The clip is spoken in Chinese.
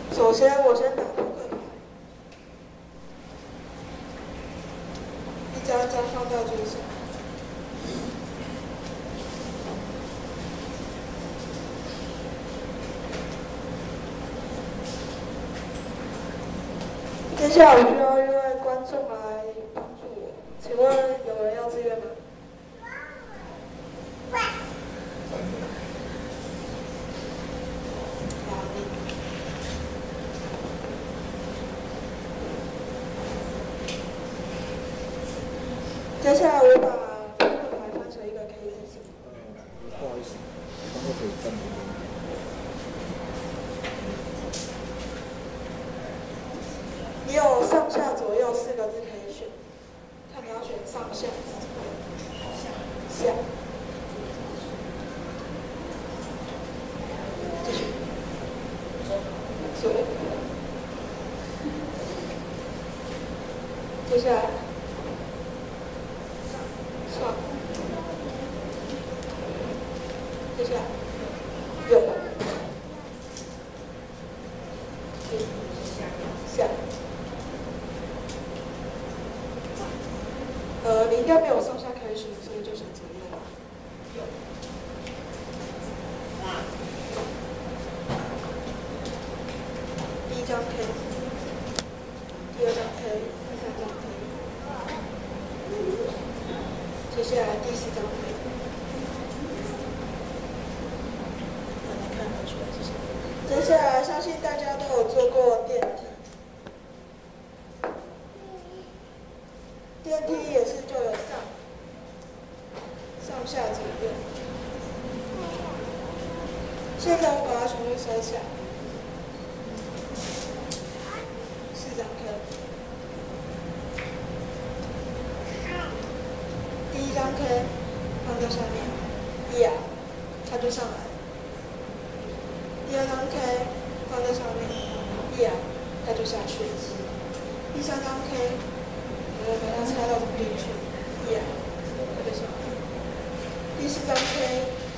首先，我先打扑克牌，一张张放到桌上。接下来我需要一位观众来帮助我，请问有人要自愿吗？接下来我把扑克牌翻成一个 K 字形。 不好意思，刚刚可以站那边。 你有上下左右4个字可以选，看你要选上下、下。继续。左。接下来。上。接下来。右。下。你应该没有上下可以选，所以就选左右吧。右。第一张 K， 第二张 K， 第三张 K， 接下来第4张 K。来看得出来是什么？接下来相信大家都有坐过电梯。电梯也是就有上下左右。现在我把它全部收起来。4张 K。第一张 K 放在下面，呀，它就上来了。第二张 K 放在上面，呀，它就下去了。第三张 K。我把它拆到中间去，呀，它就上来。第4张 K